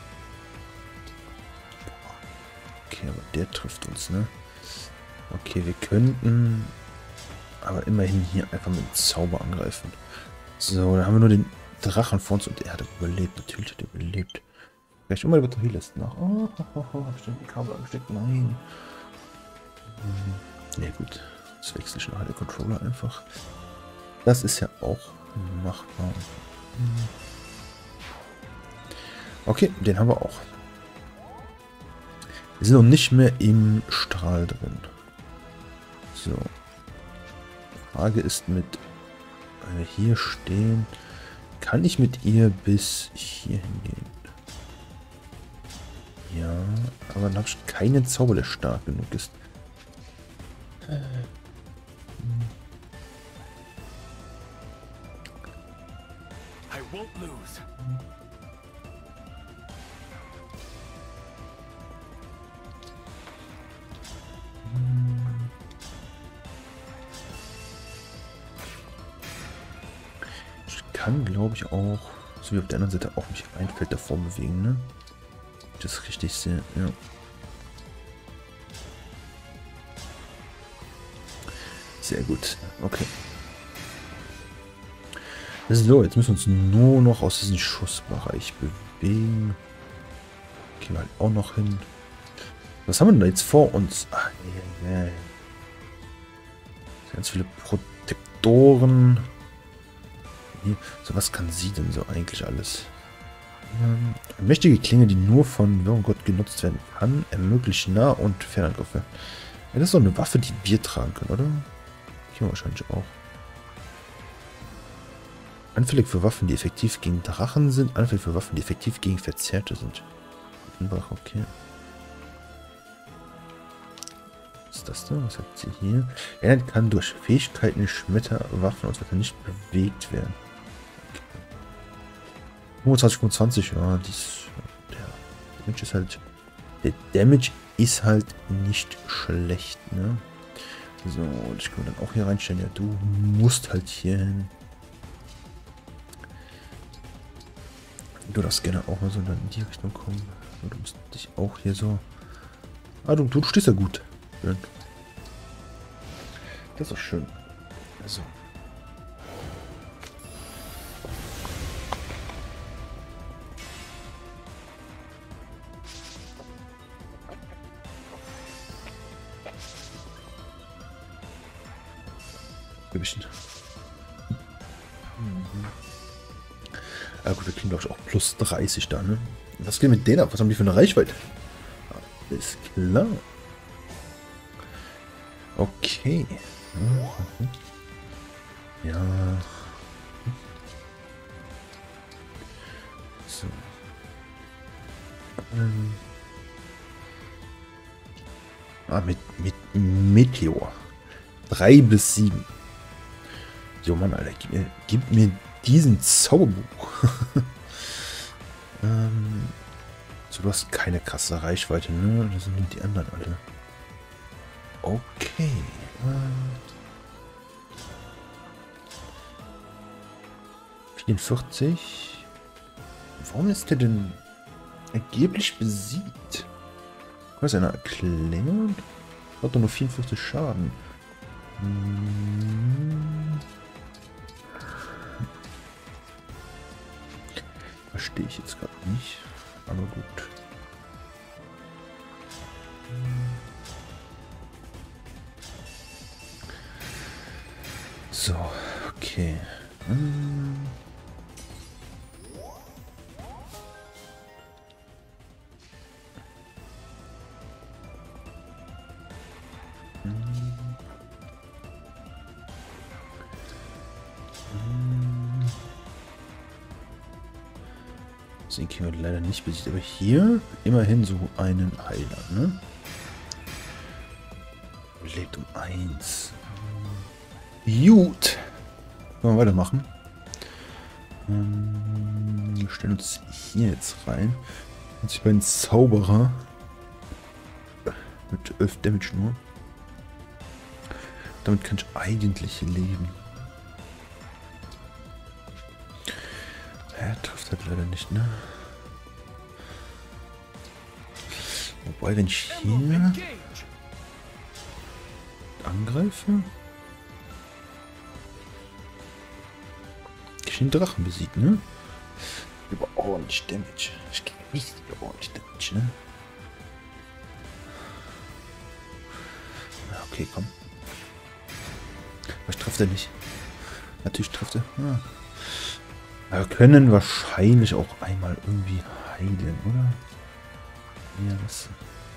Speaker 9: Okay, aber der trifft uns, ne? Okay, wir könnten... aber immerhin hier einfach mit dem Zauber angreifen. So, dann haben wir nur den Drachen vor uns und er hat überlebt. Natürlich hat er überlebt. Vielleicht immer die Batterie lässt nach. Oh, oh, oh, oh, hab ich den Kabel angesteckt? Nein. Hm. Ja gut, jetzt wechsle ich nachher den Controller einfach. Das ist ja auch machbar. Hm. Okay, den haben wir auch. Wir sind noch nicht mehr im Strahl drin. So. Frage ist mit, wenn wir hier stehen, kann ich mit ihr bis hier hingehen? Ja, aber dann habe ich keinen Zauber, der stark genug ist.
Speaker 8: I won't lose.
Speaker 9: Kann, glaube ich, auch, so wie auf der anderen Seite, auch mich ein Feld davor bewegen, ne? Das ist richtig sehr, ja. Sehr gut, okay. So, jetzt müssen wir uns nur noch aus diesem Schussbereich bewegen. Gehen wir halt auch noch hin. Was haben wir denn da jetzt vor uns? Ach, nee, nee. Ganz viele Protektoren. Hier. So, was kann sie denn so eigentlich alles? Ähm, eine mächtige Klinge, die nur von Würmgott genutzt werden kann, ermöglicht Nah- und Fernangriffe. Ja, das ist doch eine Waffe, die wir tragen können, oder? Hier wahrscheinlich auch. Anfällig für Waffen, die effektiv gegen Drachen sind. Anfällig für Waffen, die effektiv gegen Verzerrte sind. Okay. Was ist das da? Was hat sie hier? Er kann durch Fähigkeiten Schmetterwaffen und so weiter nicht bewegt werden. Okay. fünfundzwanzig, fünfundzwanzig, ja, dies, der Damage ist halt. Der Damage ist halt nicht schlecht, ne? So, das können wir dann auch hier reinstellen. Ja, du musst halt hier hin. Du darfst gerne auch mal so in die Richtung kommen. Du musst dich auch hier so... Ah, du, du stehst ja gut. Schön. Das ist doch schön. Also. Ein bisschen. Mhm. Ja gut, wir kriegen glaube ich auch plus dreißig da, ne? Was geht mit denen ab? Was haben die für eine Reichweite? Alles klar. Okay. Ja. So. Ähm. Ah, mit, mit Meteor. Drei bis sieben. So, Mann, Alter, gib mir, gib mir diesen Zauberbuch. ähm, so, du hast keine krasse Reichweite, ne? Das sind nur die anderen alle. Okay. Ähm, vierundvierzig. Warum ist der denn angeblich besiegt? Was ist einer erklärt? Hat doch nur vierundvierzig Schaden. Hm. Verstehe ich jetzt gerade nicht. Aber gut. So, okay. Hm. Den können wir leider nicht besiegt, aber hier immerhin so einen Heiler, ne? Lebt um eins. Gut. Wollen wir weitermachen? Ähm, wir stellen uns hier jetzt rein. Und ich bin ein Zauberer. Mit elf Damage nur. Damit kann ich eigentlich leben. Er trifft halt leider nicht, ne? Wobei, wenn ich hier angreife, ich den Drachen besiegt, ne? Über ordentlich Damage. Ich krieg nicht über ordentlich Damage, ne? Okay, komm. Was trifft er nicht? Natürlich trifft er. Ja. Wir können wahrscheinlich auch einmal irgendwie heilen, oder? Ja, was?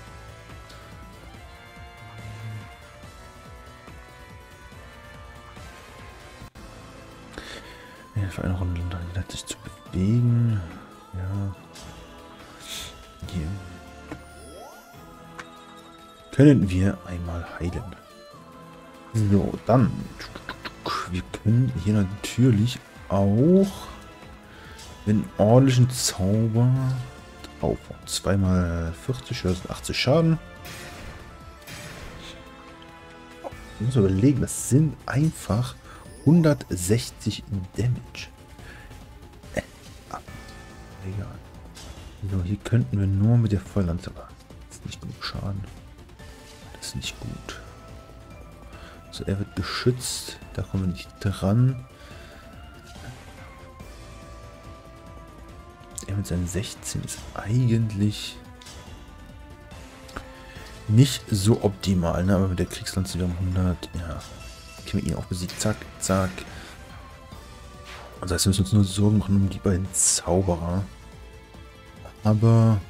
Speaker 9: Ja, für eine Runde lang sich zu bewegen. Ja. Hier. Können wir einmal heilen. So, dann. Wir können hier natürlich auch einen ordentlichen Zauber drauf. Zweimal vierzig, das sind achtzig Schaden. Ich muss überlegen, das sind einfach hundertsechzig Damage. Äh, egal. So, hier könnten wir nur mit der Feuerlanze, aber das ist nicht genug Schaden. Das ist nicht gut. So, er wird geschützt. Da kommen wir nicht dran. Er mit seinen sechzehn ist eigentlich nicht so optimal, ne? Aber mit der Kriegslanze wir haben hundert, ja. Können wir ihn auch besiegt. Zack, zack. Das heißt, wir müssen uns nur Sorgen machen um die beiden Zauberer. Aber...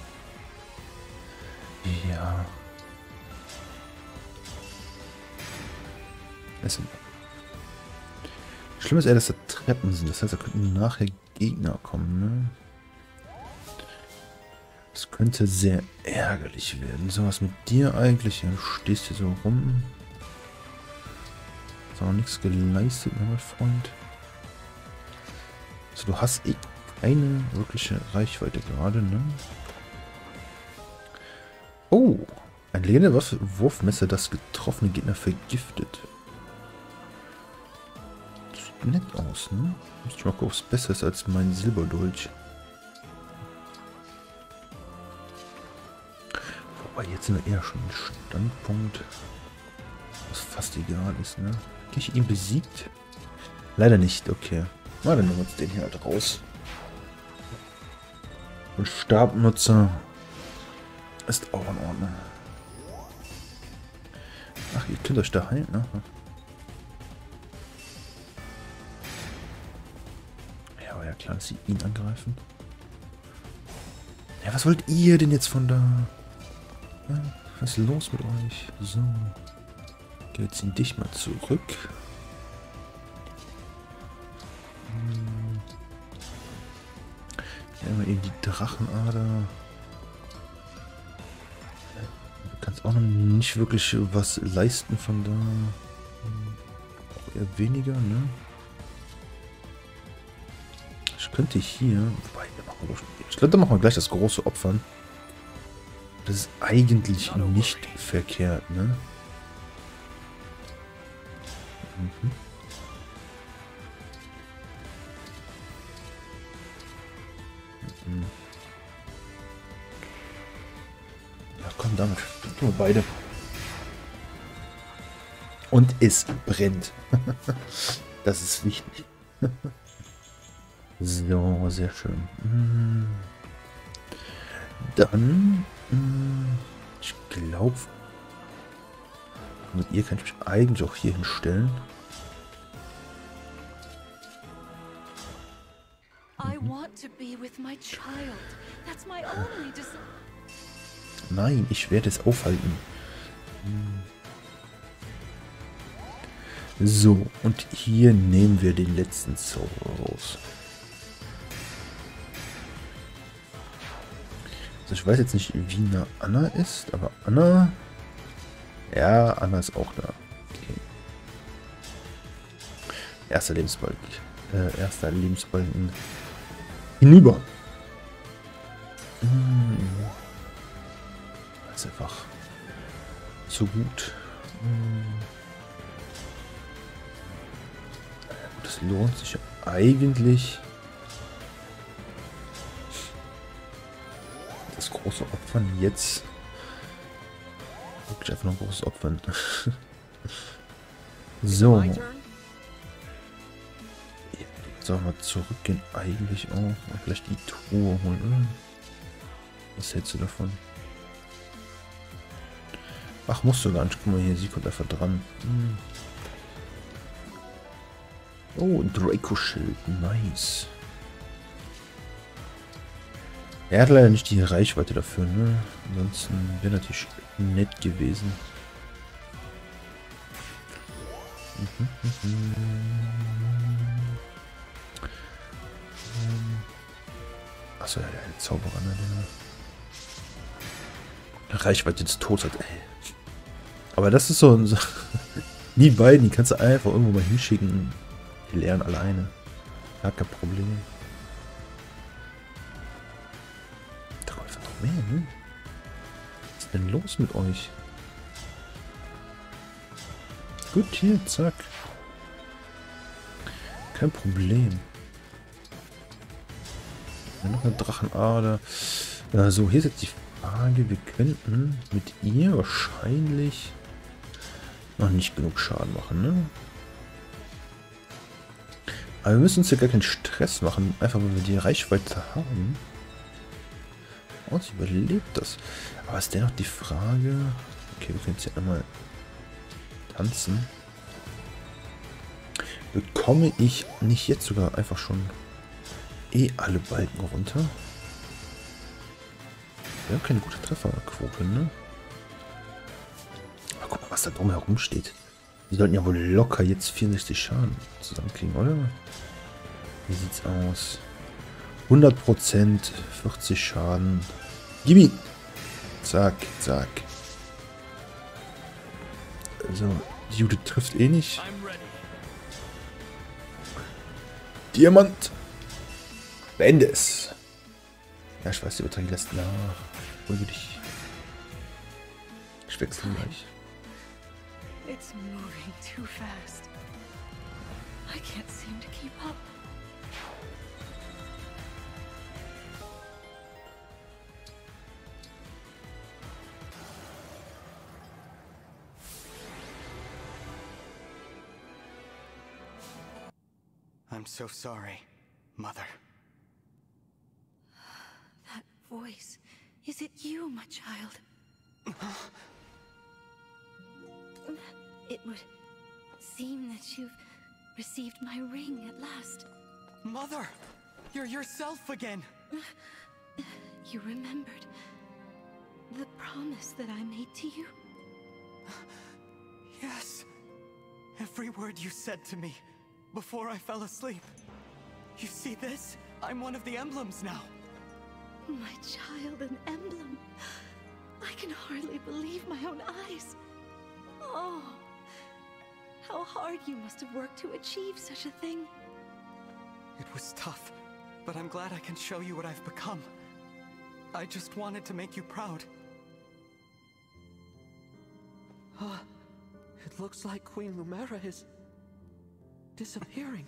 Speaker 9: Ja... Es Schlimm ist eher, dass da Treppen sind. Das heißt, da könnten nachher Gegner kommen, ne? Das könnte sehr ärgerlich werden. So, was mit dir eigentlich? Ja, du stehst hier so rum. Ist auch noch nichts geleistet, mein Freund. Also, du hast eh keine wirkliche Reichweite gerade, ne? Oh! Ein legendäres Wurfmesser, das getroffene Gegner vergiftet. Das sieht nett aus, ne? Muss ich mal gucken, ob es besser ist als mein Silberdolch. Wobei, jetzt sind wir eher schon im Standpunkt, was fast egal ist, ne? Krieg ich ihn besiegt? Leider nicht, okay. Na, dann nehmen wir uns den hier halt raus. Und Stabnutzer ist auch in Ordnung. Ach, ihr könnt euch da heilen, ne? Ja, aber ja klar, dass sie ihn angreifen. Ja, was wollt ihr denn jetzt von da? Ja, was ist los mit euch? So. Geht ziehen dich mal zurück. Hm. Ja, immer eben die Drachenader. Du kannst auch noch nicht wirklich was leisten von da. Auch eher weniger, ne? Ich könnte hier... Wobei, ich glaube, da machen wir gleich das große Opfern. Das ist eigentlich nicht verkehrt, ne? Mhm. Mhm. Ja, komm damit. Tun wir beide. Und es brennt. Das ist wichtig. So, sehr schön. Dann, ich glaube, mit ihr kann ich mich eigentlich auch hier hinstellen. Mhm. Nein, ich werde es aufhalten. So, und hier nehmen wir den letzten Zauber raus. Also ich weiß jetzt nicht, wie nah Anna ist, aber Anna... Ja, Anna ist auch da. Okay. Erster Lebensbalken. Äh, erster Lebensbalken. Hinüber. Hm. Das ist einfach so gut. Hm. Das lohnt sich eigentlich. Das große Opfern jetzt. Wirklich einfach noch ein großes Opfern. So. Sollen wir zurückgehen? Eigentlich auch. Und vielleicht die Truhe holen, oder? Was hältst du davon? Ach, musst du gar nicht. Guck mal hier, sie kommt einfach dran. Hm. Oh, Draco-Schild. Nice. Er hat leider nicht die Reichweite dafür, ne? Ansonsten wäre natürlich nett gewesen. Mhm, mhm. Achso, ja, der Zauberer, ne? Der Reichweite des Todes hat, ey. Aber das ist so ein... Die beiden, die kannst du einfach irgendwo mal hinschicken. Die lernen alleine. Gar kein Problem. Da kommt einfach noch mehr, ne? Was ist denn los mit euch? Gut, hier, zack. Kein Problem. Ja, noch eine Drachenader. Äh, so, hier ist jetzt die Frage, wir könnten mit ihr wahrscheinlich noch nicht genug Schaden machen, ne? Aber wir müssen uns ja gar keinen Stress machen, einfach weil wir die Reichweite haben. Und sie überlebt das. Aber ist dennoch die Frage... Okay, wir können jetzt ja einmal tanzen. Bekomme ich nicht jetzt sogar einfach schon eh alle Balken runter? Wir haben keine gute Trefferquote, ne? Aber guck mal, was da drumherum steht. Die sollten ja wohl locker jetzt vierundsechzig Schaden zusammenkriegen, oder? Wie sieht's aus? hundert Prozent, vierzig Schaden. Gib ihn! Zack, zack. Also, Judith trifft eh nicht. Diamant! Beende es! Ja, ich weiß, die Übertragung lässt nach. Hol dich. Ich wechsle gleich.
Speaker 3: It's moving too fast. I can't seem to keep up.
Speaker 1: I'm so sorry, Mother.
Speaker 3: That voice. Is it you, my child? It would seem that you've received my ring at last.
Speaker 1: Mother! You're yourself again!
Speaker 3: You remembered the promise that I made to you?
Speaker 1: Yes. Every word you said to me before I fell asleep. You see this? I'm one of the emblems now.
Speaker 3: My child, an emblem. I can hardly believe my own eyes. Oh, how hard you must have worked to achieve such a thing.
Speaker 1: It was tough, but I'm glad I can show you what I've become. I just wanted to make you proud.
Speaker 5: Uh, it looks like Queen Lumera is disappearing.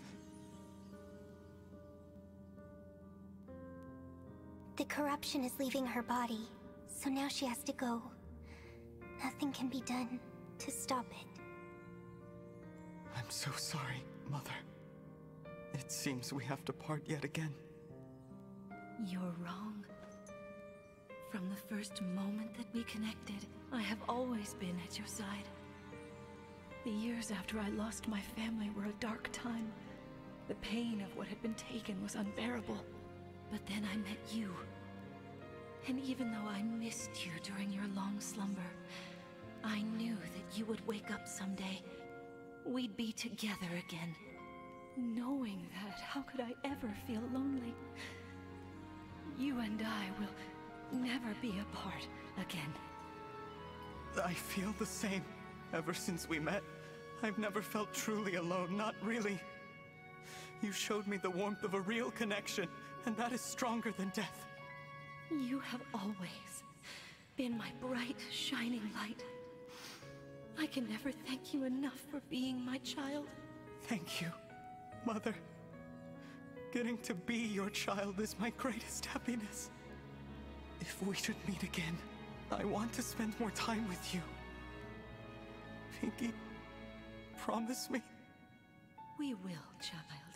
Speaker 2: The corruption is leaving her body, so now she has to go. Nothing can be done to stop it.
Speaker 1: I'm so sorry, Mother. It seems we have to part yet again.
Speaker 3: You're wrong. From the first moment that we connected, I have always been at your side. The years after I lost my family were a dark time. The pain of what had been taken was unbearable. But then I met you. And even though I missed you during your long slumber, I knew that you would wake up someday. We'd be together again. Knowing that, how could I ever feel lonely? You and I will never be apart again.
Speaker 1: I feel the same. Ever since we met, I've never felt truly alone, not really. You showed me the warmth of a real connection, and that is stronger than death.
Speaker 3: You have always been my bright, shining light. I can never thank you enough for being my child.
Speaker 1: Thank you, Mother. Getting to be your child is my greatest happiness. If we should meet again, I want to spend more time with you. Pinky, promise me?
Speaker 3: We will, child.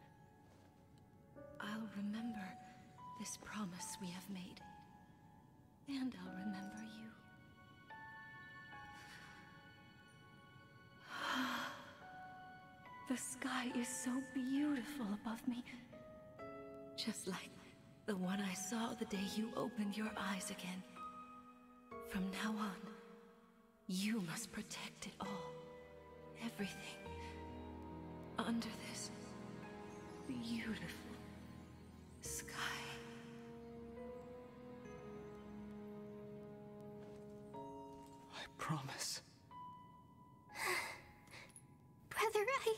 Speaker 3: I'll remember this promise we have made. And I'll remember you. The sky is so beautiful above me. Just like the one I saw the day you opened your eyes again. From now on, you must protect it all. Everything. Under this beautiful sky.
Speaker 1: I promise.
Speaker 2: Brother, I...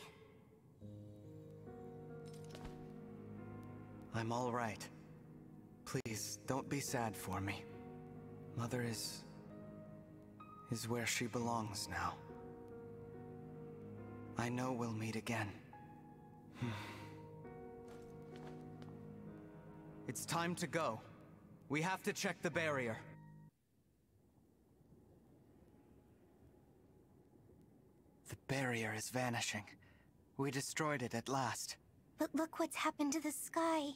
Speaker 1: I'm all right. Please, don't be sad for me. Mother is... is where she belongs now. I know we'll meet again. It's time to go. We have to check the barrier. The barrier is vanishing. We destroyed it at last.
Speaker 2: But look what's happened to the sky.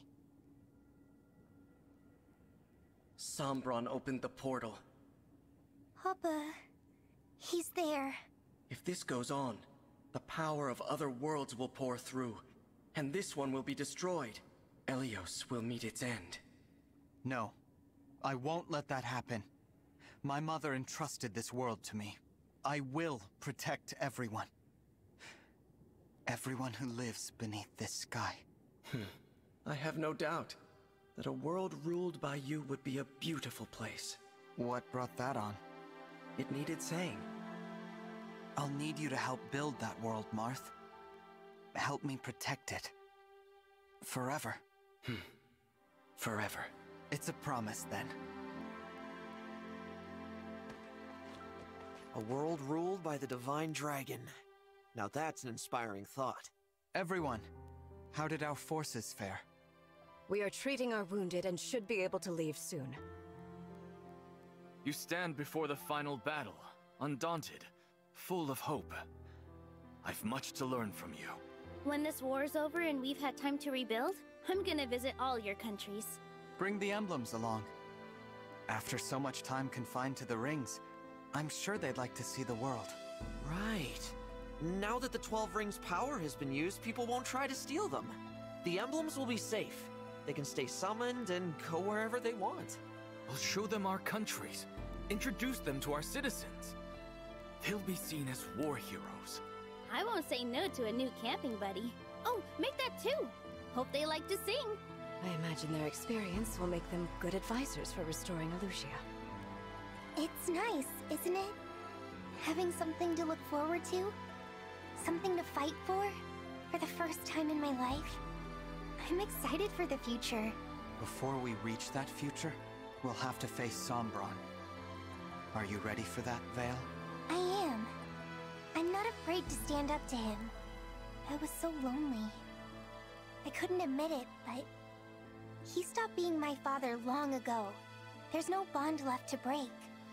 Speaker 10: Sombron opened the portal.
Speaker 2: Papa... he's there.
Speaker 10: If this goes on, The power of other worlds will pour through, and this one will be destroyed. Elyos will meet its end.
Speaker 1: No. I won't let that happen. My mother entrusted this world to me. I will protect everyone. Everyone who lives beneath this sky.
Speaker 10: I have no doubt that a world ruled by you would be a beautiful place.
Speaker 1: What brought that on?
Speaker 10: It needed saying.
Speaker 1: I'll need you to help build that world, Marth. Help me protect it. Forever.
Speaker 10: Hmm. Forever.
Speaker 1: It's a promise, then.
Speaker 5: A world ruled by the Divine Dragon. Now that's an inspiring thought.
Speaker 1: Everyone, how did our forces fare?
Speaker 7: We are treating our wounded and should be able to leave soon.
Speaker 8: You stand before the final battle, undaunted, full of hope. I've much to learn from you.
Speaker 6: When this war's over and we've had time to rebuild, I'm gonna visit all your countries.
Speaker 1: Bring the emblems along. After so much time confined to the rings, I'm sure they'd like to see the world.
Speaker 5: Right. Now that the Twelve Rings' power has been used, people won't try to steal them. The emblems will be safe. They can stay summoned and go wherever they want.
Speaker 8: We'll show them our countries, introduce them to our citizens. They'll be seen as war heroes.
Speaker 6: I won't say no to a new camping buddy. Oh, make that too! Hope they like to sing!
Speaker 7: I imagine their experience will make them good advisors for restoring Elutia.
Speaker 2: It's nice, isn't it? Having something to look forward to? Something to fight for? For the first time in my life? I'm excited for the future.
Speaker 1: Before we reach that future, we'll have to face Sombron. Are you ready for that, Vale?
Speaker 2: I am. I'm not afraid to stand up to him. I was so lonely. I couldn't admit it, but... he stopped being my father long ago. There's no bond left to break.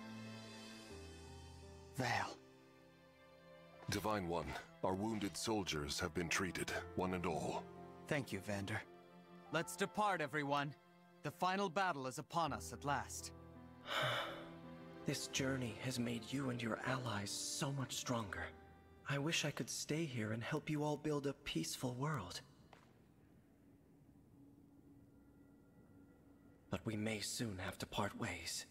Speaker 1: Vale.
Speaker 4: Divine One, our wounded soldiers have been treated, one and all.
Speaker 1: Thank you, Vander. Let's depart, everyone. The final battle is upon us at last.
Speaker 10: This journey has made you and your allies so much stronger. I wish I could stay here and help you all build a peaceful world. But we may soon have to part ways.